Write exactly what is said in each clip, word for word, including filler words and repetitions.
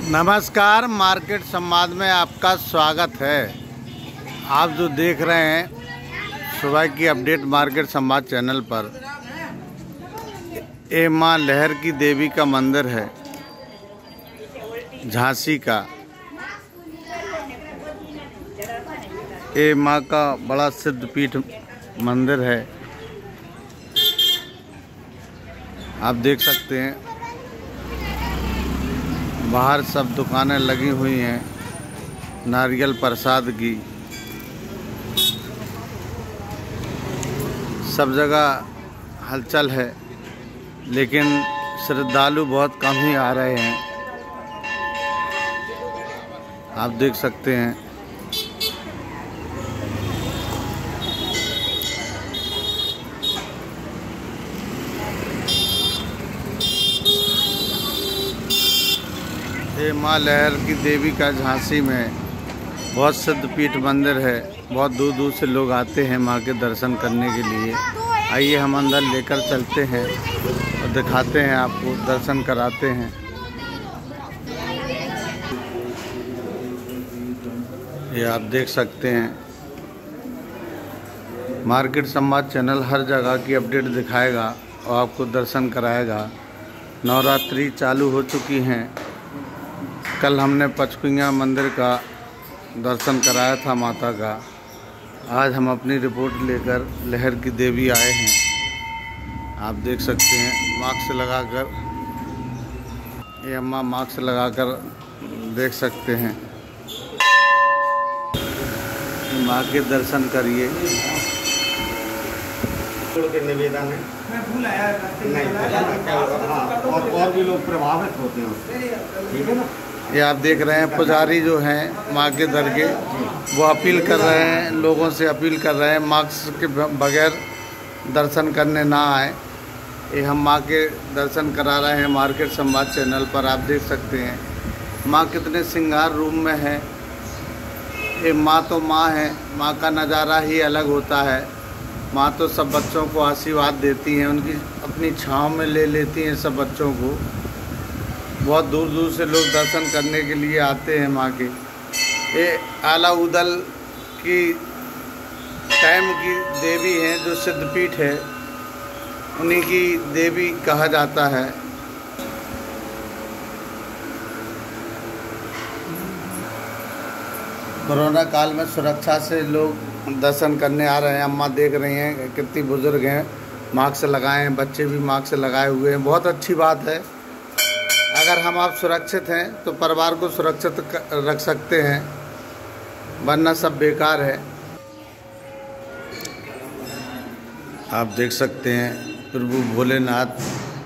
नमस्कार, मार्केट संवाद में आपका स्वागत है। आप जो देख रहे हैं सुबह की अपडेट मार्केट संवाद चैनल पर, ये माँ लहर की देवी का मंदिर है, झांसी का। ये माँ का बड़ा सिद्ध पीठ मंदिर है। आप देख सकते हैं बाहर सब दुकानें लगी हुई हैं नारियल प्रसाद की। सब जगह हलचल है, लेकिन श्रद्धालु बहुत कम ही आ रहे हैं। आप देख सकते हैं ये माँ लहर की देवी का झांसी में बहुत सिद्ध पीठ मंदिर है। बहुत दूर दूर से लोग आते हैं माँ के दर्शन करने के लिए। आइए हम अंदर लेकर चलते हैं और दिखाते हैं, आपको दर्शन कराते हैं। ये आप देख सकते हैं मार्केट संवाद चैनल हर जगह की अपडेट दिखाएगा और आपको दर्शन कराएगा। नवरात्रि चालू हो चुकी हैं। कल हमने पचकुइयाँ मंदिर का दर्शन कराया था माता का। आज हम अपनी रिपोर्ट लेकर लहर की देवी आए हैं। आप देख सकते हैं मास्क लगाकर, ये अम्मा मास्क लगाकर देख सकते हैं। माँ के दर्शन करिए। के निवेदन है, मैं भूल आया नहीं, और, और भी लोग प्रभावित होते हैं, ठीक है ना। ये आप देख रहे हैं पुजारी जो हैं माँ के दर के, वो अपील कर रहे हैं, लोगों से अपील कर रहे हैं मास्क के बगैर दर्शन करने ना आए। ये हम माँ के दर्शन करा रहे हैं मार्केट संवाद चैनल पर। आप देख सकते हैं माँ कितने श्रृंगार रूम में है। ये माँ तो माँ है, माँ का नज़ारा ही अलग होता है। माँ तो सब बच्चों को आशीर्वाद देती हैं, उनकी अपनी छाँव में ले लेती हैं सब बच्चों को। बहुत दूर दूर से लोग दर्शन करने के लिए आते हैं माँ के। ये आला उदल की टाइम की देवी हैं, जो सिद्धपीठ है, उन्हीं की देवी कहा जाता है। कोरोना काल में सुरक्षा से लोग दर्शन करने आ रहे हैं। अम्मा देख रही हैं कितनी बुजुर्ग हैं, मास्क लगाए हैं, बच्चे भी मास्क लगाए हुए हैं। बहुत अच्छी बात है। अगर हम आप सुरक्षित हैं तो परिवार को सुरक्षित रख सकते हैं, वरना सब बेकार है। आप देख सकते हैं प्रभु भोलेनाथ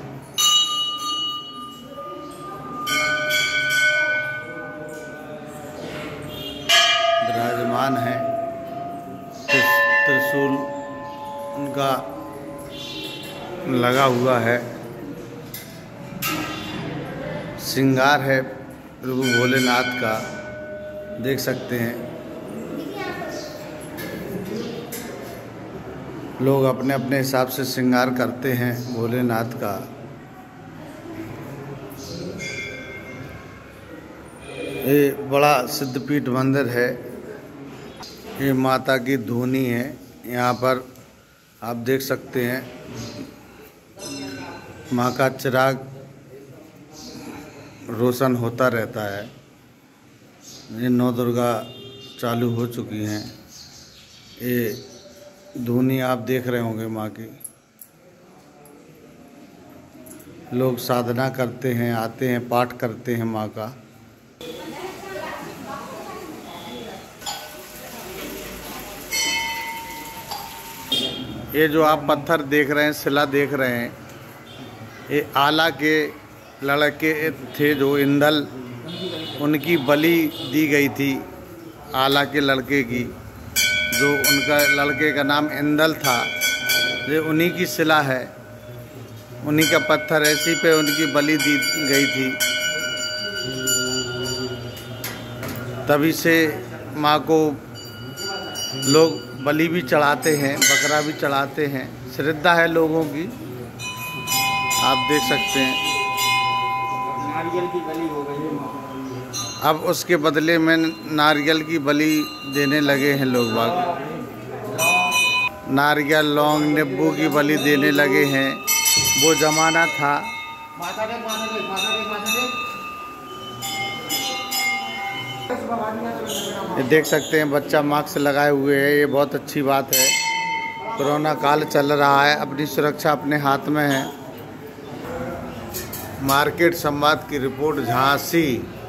विराजमान है। त्रिशूल उनका लगा हुआ है, श्रृंगार है प्रभु भोलेनाथ का, देख सकते हैं। लोग अपने अपने हिसाब से श्रृंगार करते हैं भोलेनाथ का। ये बड़ा सिद्धपीठ मंदिर है। ये माता की धूनी है। यहाँ पर आप देख सकते हैं माँ का चिराग रोशन होता रहता है। ये नौ दुर्गा चालू हो चुकी हैं। ये धूनी आप देख रहे होंगे माँ की। लोग साधना करते हैं, आते हैं, पाठ करते हैं माँ का। ये जो आप पत्थर देख रहे हैं, शिला देख रहे हैं, ये आला के लड़के थे जो इंदल, उनकी बलि दी गई थी। आला के लड़के की, जो उनका लड़के का नाम इंदल था, ये उन्हीं की शिला है, उन्हीं का पत्थर है। इसी पे उनकी बलि दी गई थी। तभी से माँ को लोग बलि भी चढ़ाते हैं, बकरा भी चढ़ाते हैं। श्रद्धा है लोगों की, आप देख सकते हैं। नारियल की बलि हो गई। अब उसके बदले में नारियल की बलि देने लगे हैं लोग बाग। नारियल, लौंग, नींबू की बलि देने लगे हैं। वो ज़माना था। ये देख सकते हैं बच्चा मास्क लगाए हुए है, ये बहुत अच्छी बात है। कोरोना काल चल रहा है, अपनी सुरक्षा अपने हाथ में है। मार्केट संवाद की रिपोर्ट झांसी।